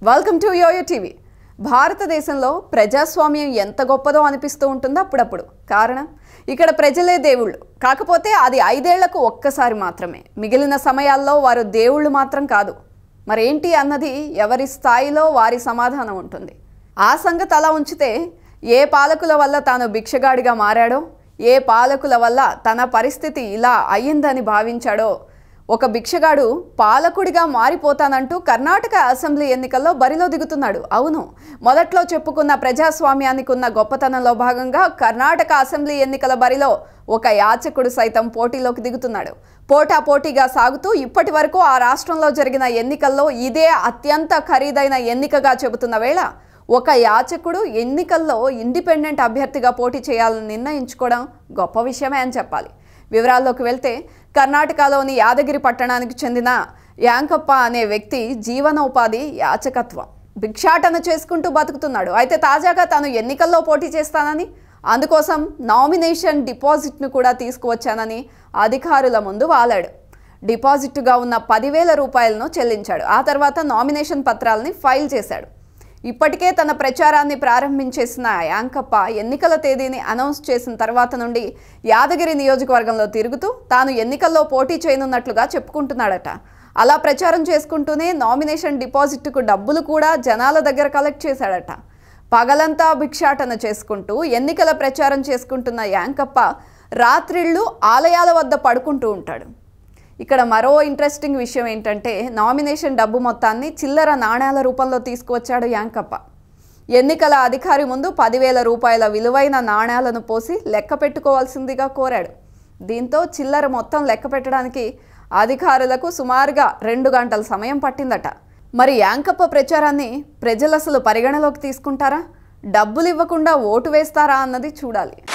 Welcome to yo-yo TV. భారతదేశంలో ప్రజాస్వామ్యం ఎంత గొప్పదో అనిపిస్తూ ఉంటుంది అప్పుడప్పుడు. కారణం, ఇక్కడ ప్రజలే దేవుళ్ళు. కాకపోతే అది 5 ఏళ్లకు ఒక్కసారి మాత్రమే. మిగిలిన సమయాల్లో వారు దేవుళ్ళు మాత్రం కాదు. మరేంటి అన్నది ఎవరి స్థాయిలో వారి సమాధానం ఉంటుంది. ఆ సంగతి అలా ఉంచితే, ఏ పాలకుల వల్ల తాను భిక్షగాడిగా మారాడో, ఏ పాలకుల వల్ల తన పరిస్థితి ఇలా అయ్యిందని భావించాడో, ఒక భిక్షగాడు పాలకుడిగా మారిపోతానంటూ కర్ణాటక అసెంబ్లీ ఎన్నికల్లో బరిలో దిగుతున్నాడు. అవును, మొదట్లో చెప్పుకున్న ప్రజాస్వామ్యానికి ఉన్న గొప్పతనంలో భాగంగా కర్ణాటక అసెంబ్లీ ఎన్నికల బరిలో ఒక యాచకుడు సైతం పోటీలోకి దిగుతున్నాడు. పోటాపోటీగా సాగుతూ ఇప్పటి వరకు ఆ రాష్ట్రంలో జరిగిన ఎన్నికల్లో ఇదే అత్యంత ఖరీదైన ఎన్నికగా చెబుతున్న వేళ, ఒక యాచకుడు ఎన్నికల్లో ఇండిపెండెంట్ అభ్యర్థిగా పోటీ చేయాలని నిర్ణయించుకోవడం గొప్ప విషయమే అని చెప్పాలి. వివరాల్లోకి వెళ్తే, కర్ణాటకలోని యాదగిరి పట్టణానికి చెందిన యాంకప్ప అనే వ్యక్తి జీవనోపాధి యాచకత్వం. భిక్షాటన చేసుకుంటూ బతుకుతున్నాడు. అయితే తాజాగా తాను ఎన్నికల్లో పోటీ చేస్తానని, అందుకోసం నామినేషన్ డిపాజిట్ను కూడా తీసుకువచ్చానని అధికారుల ముందు వాలాడు. డిపాజిట్గా ఉన్న 10,000 రూపాయలను చెల్లించాడు. ఆ తర్వాత నామినేషన్ పత్రాలని ఫైల్ చేశాడు. ఇప్పటికే తన ప్రచారాన్ని ప్రారంభించేసిన యాంకప్ప ఎన్నికల తేదీని అనౌన్స్ చేసిన తర్వాత నుండి యాదగిరి నియోజకవర్గంలో తిరుగుతూ తాను ఎన్నికల్లో పోటీ చేయనున్నట్లుగా చెప్పుకుంటున్నాడట. అలా ప్రచారం చేసుకుంటూనే నామినేషన్ డిపాజిట్కు డబ్బులు కూడా జనాల దగ్గర కలెక్ట్ చేశాడట. పగలంతా భిక్షాటన చేసుకుంటూ ఎన్నికల ప్రచారం చేసుకుంటున్న యాంకప్ప రాత్రిళ్ళు ఆలయాల వద్ద పడుకుంటూ ఉంటాడు. ఇక్కడ మరో ఇంట్రెస్టింగ్ విషయం ఏంటంటే, నామినేషన్ డబ్బు మొత్తాన్ని చిల్లర నాణేల రూపంలో తీసుకువచ్చాడు యాంకప్ప. ఎన్నికల అధికారి ముందు 10,000 రూపాయల విలువైన నాణేలను పోసి లెక్క పెట్టుకోవాల్సిందిగా కోరాడు. దీంతో చిల్లర మొత్తం లెక్క పెట్టడానికి అధికారులకు సుమారుగా 2 గంటల సమయం పట్టిందట. మరి యాంకప్ప ప్రచారాన్ని ప్రజలు అసలు పరిగణలోకి తీసుకుంటారా? డబ్బులు ఇవ్వకుండా ఓటు వేస్తారా అన్నది చూడాలి.